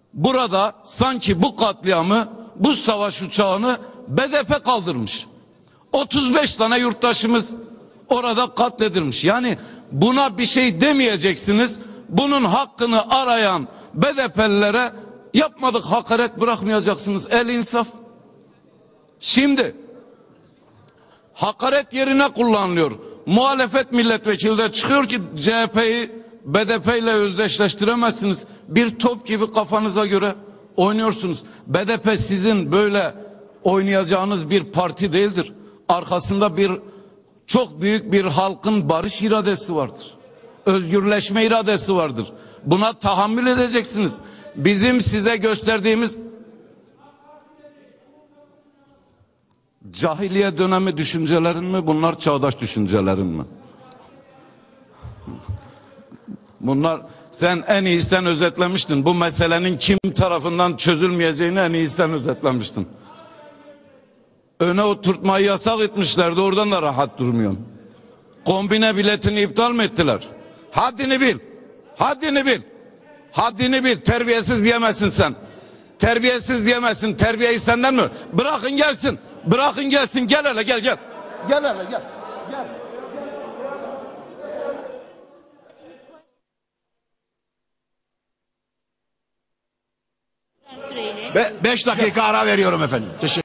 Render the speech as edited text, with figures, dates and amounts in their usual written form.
Burada sanki bu katliamı, bu savaş uçağını BDP kaldırmış. 35 tane yurttaşımız orada katledilmiş. Yani buna bir şey demeyeceksiniz. Bunun hakkını arayan BDP'lilere yapmadık hakaret bırakmayacaksınız. El insaf. Şimdi hakaret yerine kullanılıyor. Muhalefet milletvekili de çıkıyor ki CHP'yi BDP ile özdeşleştiremezsiniz. Bir top gibi kafanıza göre oynuyorsunuz. BDP sizin böyle oynayacağınız bir parti değildir. Arkasında çok büyük bir halkın barış iradesi vardır. Özgürleşme iradesi vardır. Buna tahammül edeceksiniz. Bizim size gösterdiğimiz cahiliye dönemi düşüncelerin mi, bunlar çağdaş düşüncelerin mi? Bunlar, sen en iyi sen özetlemiştin. Bu meselenin kim tarafından çözülmeyeceğini en iyi sen özetlemiştin. Öne oturtmayı yasak etmişlerdi, oradan da rahat durmuyorum. Kombine biletini iptal mi ettiler? Haddini bil. Haddini bil. Haddini bil. Terbiyesiz diyemezsin sen. Terbiyesiz diyemezsin. Terbiyeyi senden mi? Bırakın gelsin. Bırakın gelsin. Gel hele gel gel. Gel hele gel. Gel. 5 dakika ara veriyorum efendim. Teşekkür